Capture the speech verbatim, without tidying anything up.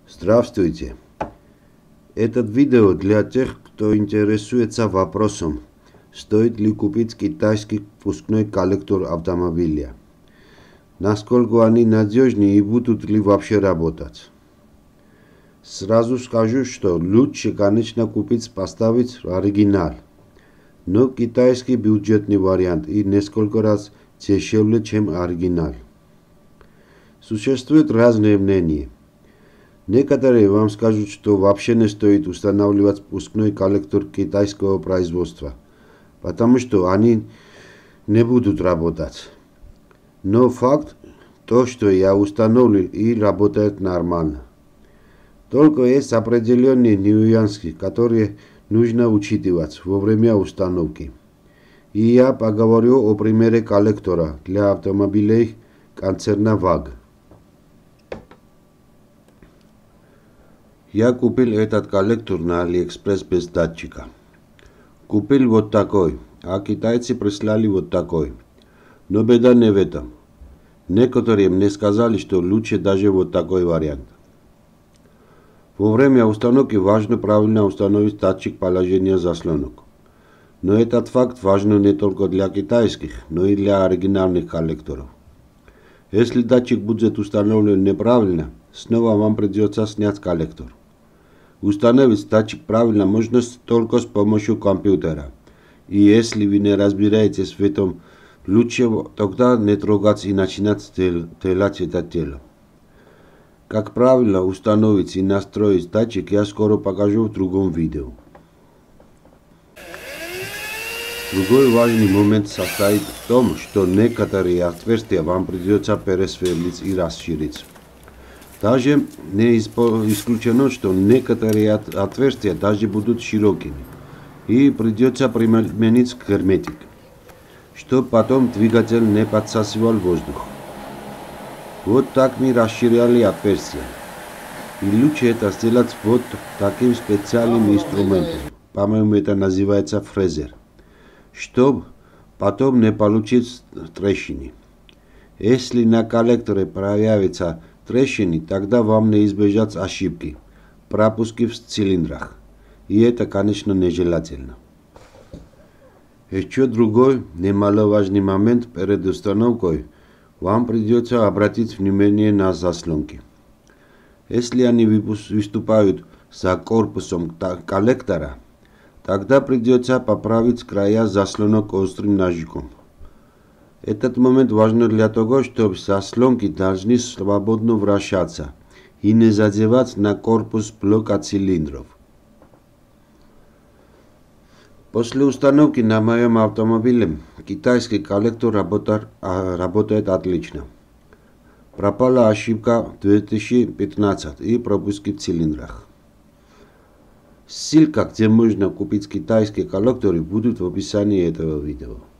Здравствуйте! Этот видео для тех, кто интересуется вопросом, стоит ли купить китайский впускной коллектор автомобиля, насколько они надежны и будут ли вообще работать. Сразу скажу, что лучше, конечно, купить, поставить оригинал, но китайский бюджетный вариант и несколько раз дешевле, чем оригинал. Существуют разные мнения. Некоторые вам скажут, что вообще не стоит устанавливать впускной коллектор китайского производства, потому что они не будут работать. Но факт то, что я установил и работает нормально. Только есть определенные нюансы, которые нужно учитывать во время установки. И я поговорю о примере коллектора для автомобилей концерна ваг. Я купил этот коллектор на Алиэкспресс без датчика. Купил вот такой, а китайцы прислали вот такой. Но беда не в этом. Некоторые мне сказали, что лучше даже вот такой вариант. Во время установки важно правильно установить датчик положения заслонок. Но этот факт важен не только для китайских, но и для оригинальных коллекторов. Если датчик будет установлен неправильно, снова вам придется снять коллектор. Установить датчик правильно можно только с помощью компьютера. И если вы не разбираетесь в этом, лучше тогда не трогать и начинать делать это дело. Как правильно установить и настроить датчик, я скоро покажу в другом видео. Другой важный момент состоит в том, что некоторые отверстия вам придется пересверлить и расширить. Даже не исключено, что некоторые отверстия даже будут широкими, и придется применить герметик, чтобы потом двигатель не подсасывал воздух. Вот так мы расширяли отверстия. И лучше это сделать вот таким специальным инструментом, по-моему, это называется фрезер, чтобы потом не получить трещины. Если на коллекторе проявится трещины, тогда вам не избежать ошибки, пропуски в цилиндрах. И это, конечно, нежелательно. Еще другой немаловажный момент перед установкой. Вам придется обратить внимание на заслонки. Если они выступают за корпусом коллектора, тогда придется поправить края заслонок острым ножиком. Этот момент важен для того, чтобы заслонки должны свободно вращаться и не задевать на корпус блока цилиндров. После установки на моем автомобиле китайский коллектор работает, работает отлично. Пропала ошибка две тысячи пятнадцатый и пропуски в цилиндрах. Ссылка, где можно купить китайские коллекторы, будет в описании этого видео.